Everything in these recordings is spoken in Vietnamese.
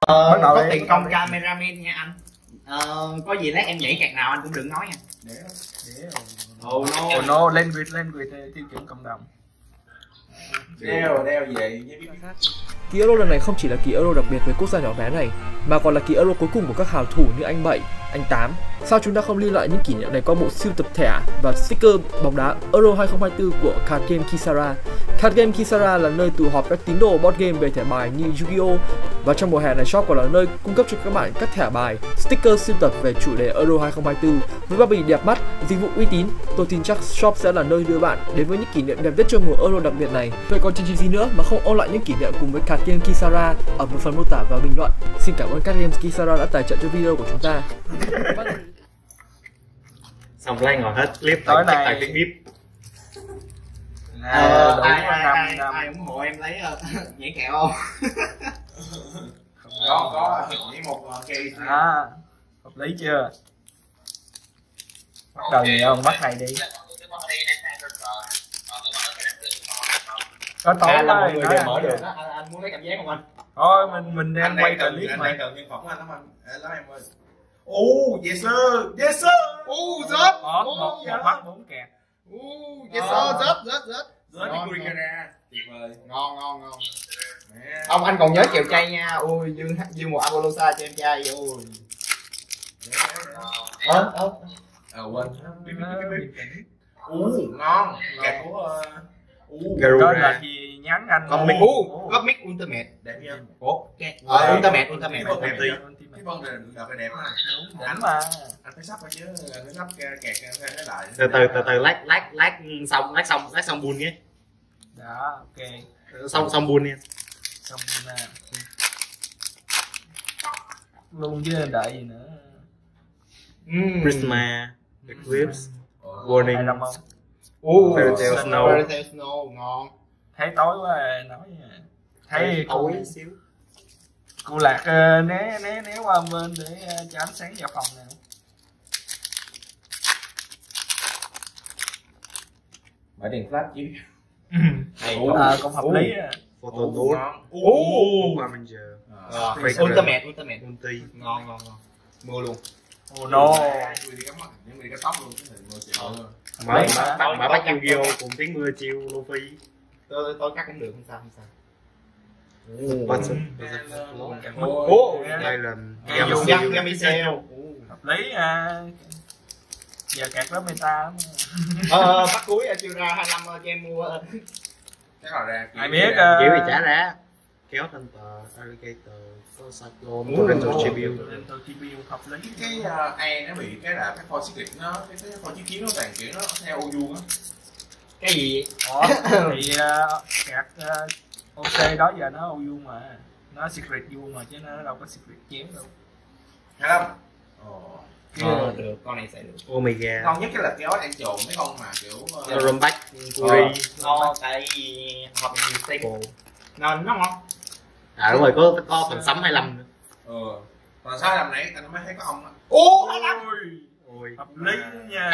Có tiền công cameraman nha anh. Có gì lát em nhảy kẹt nào anh cũng đừng nói nha. Để Oh no, language tiêu chuẩn cộng đồng. Đeo vậy Kỳ Euro lần này không chỉ là kỳ Euro đặc biệt với quốc gia nhỏ bé này, mà còn là kỳ Euro cuối cùng của các hào thủ như anh 7, anh 8. Sao chúng ta không lưu lại những kỷ niệm này qua bộ sưu tập thẻ và sticker bóng đá Euro 2024 của Card Game Kisara. Card Game Kisara là nơi tụ họp các tín đồ board game về thẻ bài như Yu-Gi-Oh! Và trong mùa hè này, shop còn là nơi cung cấp cho các bạn các thẻ bài, sticker sưu tập về chủ đề Euro 2024 với bao bì đẹp mắt, dịch vụ uy tín. Tôi tin chắc shop sẽ là nơi đưa bạn đến với những kỷ niệm đẹp nhất trong mùa Euro đặc biệt này. Vậy còn chương trình gì nữa mà không ôn lại những kỷ niệm cùng với Card Game Kisara ở một phần mô tả và bình luận. Xin cảm ơn Card Game Kisara đã tài trợ cho video của chúng ta. Xong lại ngồi hết clip tối nay tại clip. Ai ủng hộ em lấy nhảy kẹo không? có nhảy một cây hợp lý chưa? Bắt đầu gì không? Bắt này đi. Có tối là mọi người đều mở được đó. Anh muốn lấy cảm giác không anh? Thôi mình đang quay clip mà. Anh cần nhân phẩm của anh lắm em ơi. Yes sir. Yes sir. Rớt. Một mắt 4 kẹt. Yes sir, rớt. Rớt đi Kurikara. Tuyệt vời. Ngon. Ông anh còn nhớ kẹo chay nha. Ôi dương một Apollosa cho em chay. Ôi. Quên. Ngon. Kẹt của Có là gì nhắn anh Góp mic Ultimate. đẹp nha. Ultimate. Cái vân này đợt này đẹp ha. Đúng mà. Anh phải sắp rồi chứ, nó sắp kẹt cái lại. Từ lát xong buôn nhé. Đó, ok. Xong buôn nha. Xong buôn nè. Luôn chứ đợi gì nữa. Prisma, Eclipse, Warning. Fairy Tale Snow ngon. Thấy tối quá rồi, nói thấy tối xíu. Cô Lạc né qua bên để cho ánh sáng vào phòng nè. Mở đèn flash chiếu. Cũng hợp lý á. Photo Booth. Ultimate. Ngon. Mua luôn. No. Những người cái tóc luôn cái mưa chiều. Mà bắt Yu-Gi-Oh cùng tiếng mưa chiều Luffy. Tôi cắt cũng được, không sao. Đây là Yamiseo. Hợp lý à. Giờ kẹt đó meta. Bắt cuối chưa ra 25 cho em mua. Chắc là ra. Ai biết kiểu gì trả ra. Kéo thanh tờ, Alligator, Cyclone, Torrential Tribute hợp lý. Cái A nó bị cái là cái Force Secret nó cái Force chiếu nó toàn kiểu nó theo ô vuông á. Cái gì? Thì kẹt OC đó giờ nó ô vuông mà. Nó secret vuông mà chứ nó đâu có secret chéo đâu. Hay lắm. Được, con này sẽ được. Omega. Ngon nhất cái là kéo anh trộn mấy con mà kiểu Rumback, Kuri. Tại hợp nhiều stable. Nó ngon. Đúng rồi, có phần sắm 25 nữa. Còn 25 nãy anh mới thấy có ông á. 25. Hợp lý nha.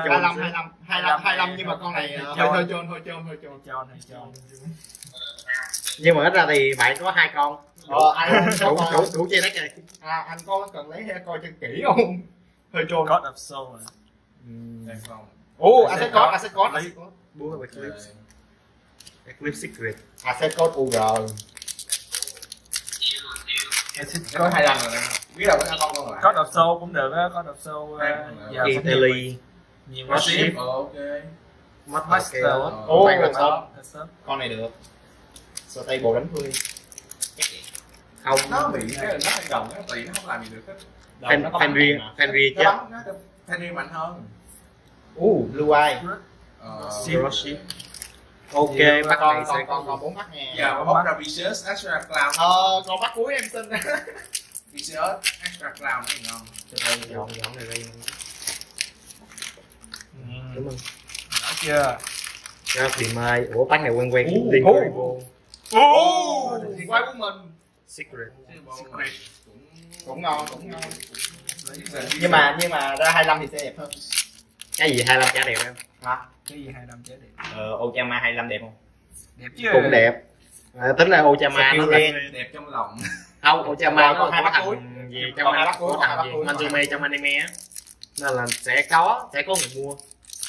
25 nhưng mà con này hơi trôn. Nhưng mà ít ra thì bạn có 2 con. Đủ chơi đất rồi. Anh có cần lấy coi chân kỹ không? Hơi trôn. God of Soul. Asset Code. Búa Eclipse Secret. Asset Code UG. Có 25 rồi. Biết đâu có con còn lại. God of Soul cũng được á, God of Soul. Italy. Nhiều quá ship. Ok. Master. Con này được. Stable đánh Fury. Không. Nó bị cái nó hay đồng á, tùy nó không làm gì được hết. Fenrir chứ. Fenrir mạnh hơn. Blue Eye. Ship. Ok, bắt này sẽ còn 4 mắt nha. Giờ bóc ra Vicious Extra Cloud. Con bắt cuối em xin. Vicious Extra Cloud nó ngon. Dọn này đây. Đúng không? Rõ chưa? Cho tìm ai. Ủa bác này quen Liên vô. Quay của mình. Secret. Cũng ngon. Nhưng mà ra 25 thì sẽ đẹp hơn. Cái gì 25 chả đẹp không? Hả? Cái gì 25 chả đẹp? Ochama 25 đẹp không? Đẹp chứ. Cũng đẹp. Tính là Ochama nó đẹp trong lòng. Không, con Chama Còn hai có bắt cuối. thằng gì Còn hai bắt cuối, có hai thằng bắt gì cuối. Manzume trong anime á, nên là sẽ có người mua.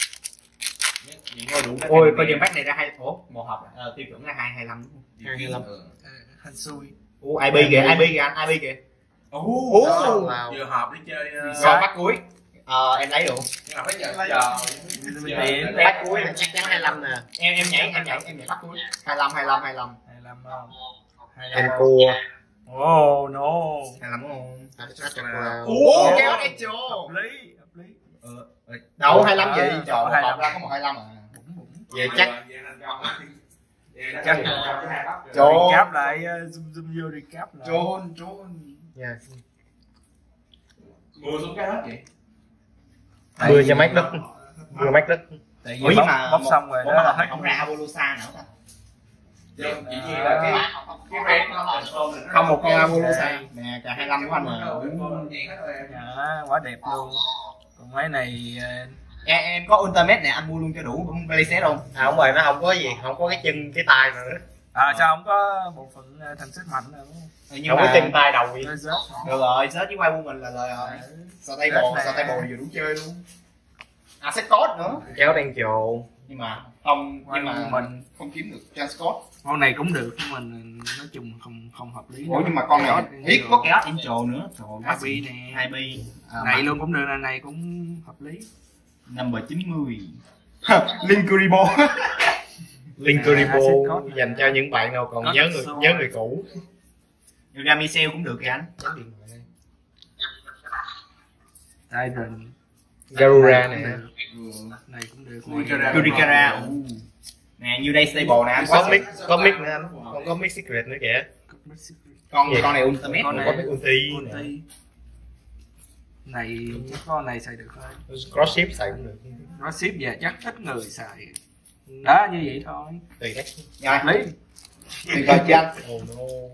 Ôi coi chừng pack này ra hay. Ủa một hộp tiêu chuẩn là 225 đúng không? 225. Hên xui. IP kìa, IP kìa anh, IP kìa. Wow. Vừa họp đi chơi. Rồi bắt cuối. Em lấy luôn. Nhưng mà phải chờ. Tiền Bắt cuối là chắc chắn 25 nè. em nhảy bắt cuối. 25 không? Em cua. Oh no. 25 không? Kéo đây cho. Hợp lý. Đâu 25 gì? Trời ơi, Trời, ra có một 25 à. Vậy chắc Chắc Recap lại, zoom vô recap lại. trốn. nha. Mua xuống cái hết vậy. Mưa cho mát đất. Mưa mát đất. Tại vì bóc xong rồi đó là hết. Không ra Abolusa nữa ta. Chỉ như là cái red nó Không một con Abolusa. Nè, cả 25 của anh mà. Dạ, quá đẹp luôn. Còn mấy này Em có Ultimate nè, anh mua luôn cho đủ playset không? Không rồi, nó không có gì, không có cái chân, cái tay nữa. sao không có bộ phận thành sức mạnh nữa đúng không? Nhưng không có chân tay đầu gì. Nó rớt. Được rồi, search với quay của mình là lời rồi. Sao tay bồ vừa đủ chơi luôn. Set code nữa. Kéo đang trồ. Nhưng mà mình không kiếm được transport. con này cũng được nhưng mình nói chung không hợp lý. Ủa nhưng mà con này ít có kéo intro nữa. Hai bi nè. 2 bi. Này luôn cũng được, này cũng hợp lý. Number 90. Linkuribo. Linkuribo dành cho những bạn nào còn nhớ người cũ. Ramisel cũng được kìa anh. Titan. Garura nè. Này cũng được. Kurikara. Nè như đây stable nè anh. Có mic nữa anh. Còn có mic secret nữa kìa. Con này ultimate, con này có mic ulti. Này chắc con này xài được thôi. Cross ship xài cũng được. Nó ship về chắc ít người xài. Đó như vậy thôi. Tùy đấy. Hợp lý. Thì coi chưa anh? Oh no.